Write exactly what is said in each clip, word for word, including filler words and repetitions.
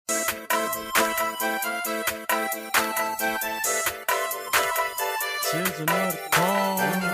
Children of the corn,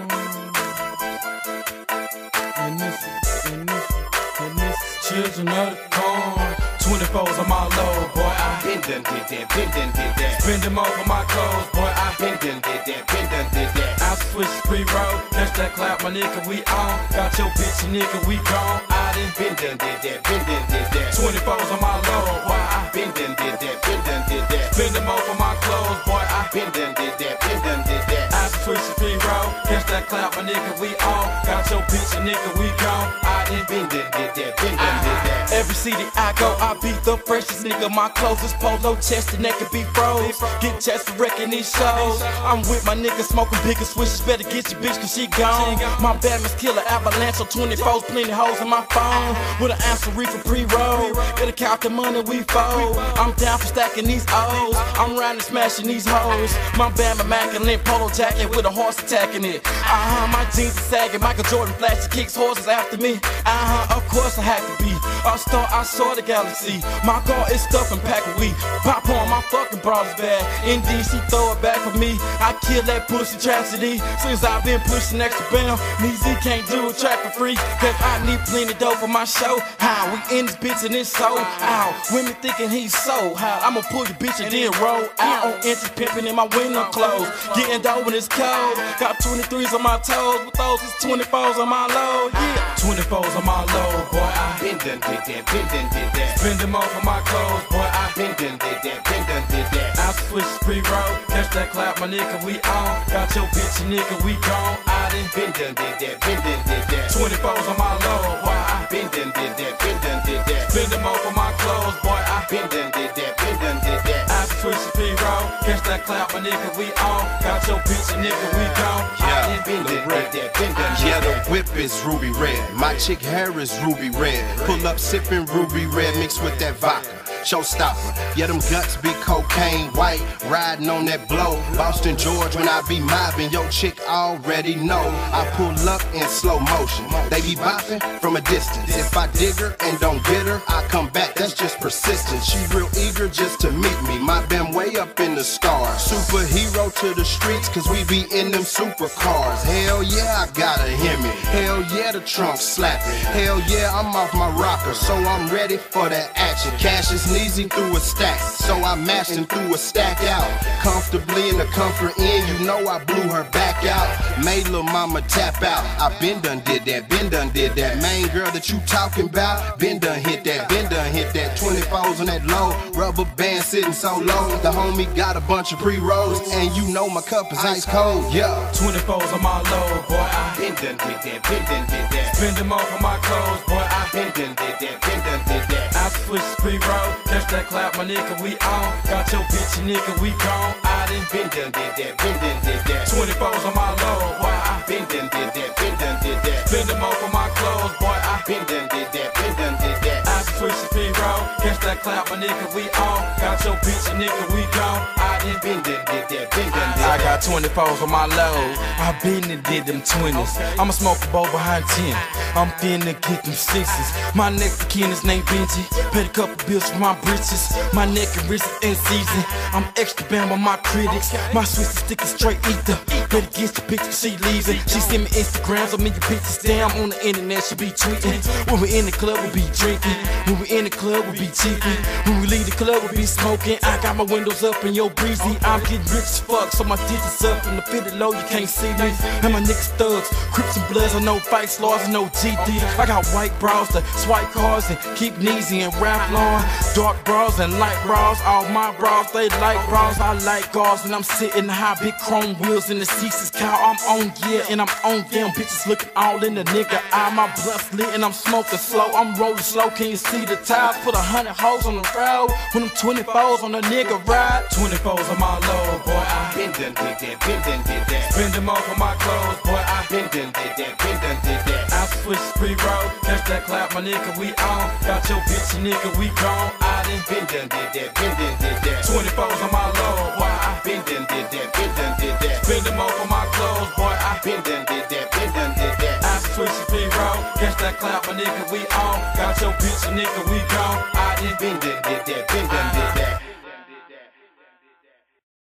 and this, and this, and this is children of the corn. twenty-fours on my load, boy, I been done did that, been done did that. spend them over my clothes, boy, I Been done did that, been done did that. I switch pre-roll, catch that clap, my nigga, we on. Got your bitch, nigga, we gone. I done Been done did that, been done did that. twenty-fours on my load, boy, I Been done did that, been done did that. spend them over my clothes, boy, I Been done did that, been done did that. I switch the pre-roll, catch that clap, my nigga, we on. Got your bitch, nigga, we gone. I done Been done did that, been done did that. Every city I go, I be the freshest nigga. My clothes is polo, chest and neck can be froze. Get chest for wrecking these shows. I'm with my nigga smoking bigger switches. Better get your bitch cause she gone. My Batman's killer, avalanche on twenty-fours, plenty hoes in my phone. With an answer for pre-roll. Gotta count the money we fold. I'm down for stacking these O's. I'm riding smashing these hoes. My Bama Macklin polo jacket with a horse attacking it. Uh-huh, my jeans are sagging. Michael Jordan flashy kicks horses after me. Uh-huh, of course I have to be. A star, I saw the galaxy. My car is stuffed and packed with weed. Pop on, my fucking brother's bad. In D C, throw it back for me. I kill that pussy tragedy. Since I've been pushing extra bam, Easy can't do a track for free. Cause I need plenty dough for my show. How we in this bitch and it's so out. Women thinking he's so hot. I'ma pull your bitch and then roll out. On inches pimping in my winter clothes. Getting dough when it's cold. Got twenty-threes on my toes, but those is twenty-fours on my load. Yeah, twenty-fours on my load, boy. I Been done did that, been done did that. spend them over my clothes, boy. I Been done did that, been done did that. I switch pre-roll, catch that clap, my nigga, we on. Got your bitch, nigga, we gone. I done Been done did that, been done did that. twenty-fours on my load, boy. I Been done did that, been done did that. spend them over my clothes, boy. I Been done did that, been done did that. I switch pre-roll, catch that clap, my nigga, we on. Got your bitch, nigga, we gone. I done Been done did that, been done did Yeah, the that. whip is ruby red. My chick hair is ruby red. Pull up sipping ruby red mixed with that vodka. Showstopper. Yeah, them guts be cocaine white. Riding on that blow. Boston, George, when I be mobbing, yo chick already know. I pull up in slow motion. They be bopping from a distance. If I dig her and don't get her, I come back. That's just persistence. She real eager just to meet me. My bam way up in the stars. Superhero to the streets, cause we be in them supercars. Hell yeah, I gotta hear me. Hell yeah, the trunk slapping. Hell yeah, I'm off my rocker, so I'm ready for that action. Cash is easy through a stack, so I mashed and threw a stack out. Comfortably in the comfort in, you know I blew her back out. Made lil' mama tap out. I been done did that, been done did that. Main girl that you talking about, been done hit that, been done hit that. twenty-fours on that low, rubber band sitting so low. The homie got a bunch of pre-rolls, and you know my cup is ice cold, yeah. twenty-fours on my load, boy. I Been done did that, been done did that. spend them over my clothes, boy. I Been done did that, been done did that. I switch pre-roll, catch that clap, my nigga, we on. Got your bitch, nigga, we gone. I done Been done did that, been done did that. twenty-fours on my load, boy. I Been done did that, been done did that. spend them over my clothes, boy. I Been done did that, been done did that. I switch the pre-roll, catch that clap, my nigga, we on. Got your bitch, nigga, we gone. I done Been done did that, been done did I that. got twenty-fours on my load. I been and did them twenties. I'ma smoke a bowl behind ten. I'm finna get them sixes. My next of kin is named Benji. Paid a couple bills for my britches. My neck and wrist is in season. I'm extra bam on my critics. My switch is sticking straight ether. Better get the picture, she leaves it. She send me Instagrams of me your pictures. Damn, on the internet she be tweeting. When we in the club we be drinking. When we in the club we be cheeking. When we leave the club we be smoking. I got my windows up and yo breezy. I'm getting rich as fuck, so my digits up and the fitted low, you can't see me. And my niggas thugs, Crips and Bloods, I know fights, laws, and no G D. I got white bras to swipe cars and keep Neezy and rap long. Dark bras and light bras, all my bras, they like bras. I like gauze and I'm sitting high, big chrome wheels in the seats is cow. I'm on gear and I'm on them bitches looking all in the nigga eye. My blood's lit and I'm smoking slow. I'm rolling slow, can you see the tires? Put a hundred hoes on the road when them twenty-fours on the nigga ride. twenty-fours on my load, boy. I Been done did that, been done did that. spend them over my clothes, boy. I Been done did that, been done did that. I switch pre-roll, catch that clap, my nigga, we on. Got your bitch, nigga, we gone. I done Been done did that, been done did that. twenty-fours on my load, boy. I Been done did that, been done did that. spend them over my clothes, boy. I Been done did that, been done did that. I switch pre-roll, catch that that clap, my nigga, we on. Got your bitch, nigga, we gone. I done Been done did that, been done did